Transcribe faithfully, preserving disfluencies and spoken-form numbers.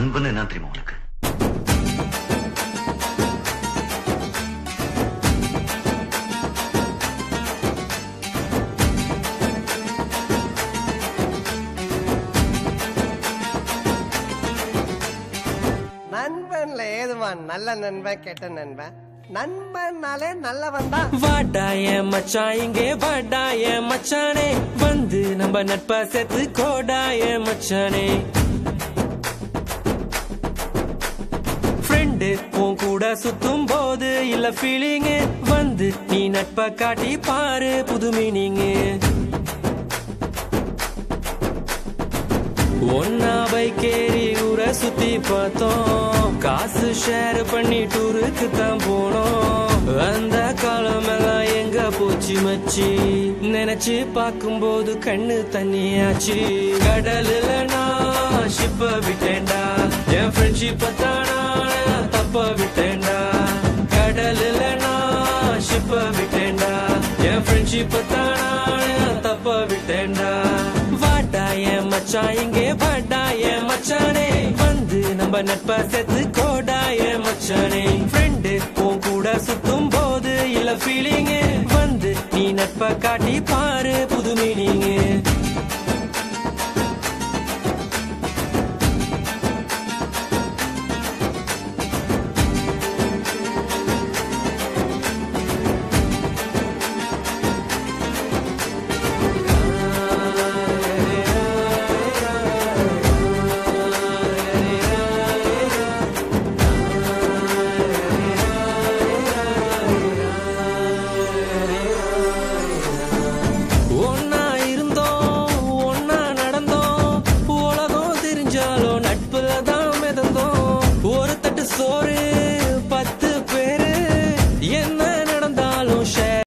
நண்பன் என்ன தெரியுமா உனக்கு? நண்பன்ல ஏதுவான் நல்ல நண்பன் கெட்ட நண்பன்? நண்பன்னாலே நல்லவன் தான். வாடாய மச்சான் இங்கே வாடாய மச்சானே, வந்து நம்ம நட்பா சேர்த்து கோடாய மச்சானே. ஃப்ரெண்டு உன் கூட சுத்தும் போது இல்ல ஃபீலிங்கு, வந்து நீ நட்பை காட்டி பாரு புது மீனிங்கு. ஒன்னா பைக்கேறி ஊரை சுத்தி பார்த்தோம், காசு ஷேர் பண்ணி டூருக்கு தான் போனோம். அந்த காலம் எல்லாம் எங்க போச்சு மச்சி, நினைச்சு பார்க்கும்போது கண்ணு தண்ணியாச்சு. கடலுல நான் ஷிப்ப விட்டேன்டா, என் ஃப்ரெண்ட்ஷிப்ப தானா தப்ப விட்டேன்டா. கடலுல நான் ஷிப்ப விட்டேன்டா, என் ஃப்ரெண்ட்ஷிப்ப தானா தப்ப விட்டேன்டா. வாடாய மச்சான் இங்கே வாடாய மச்சானே, வந்து நம்ம நட்பா சேர்த்து கோடாய மச்சானே. ஃப்ரெண்டு உன் கூட சுத்தும் போது இல்ல ஃபீலிங்கு, வந்து நீ நட்பை காட்டி பாரு புது மீனிங்கு.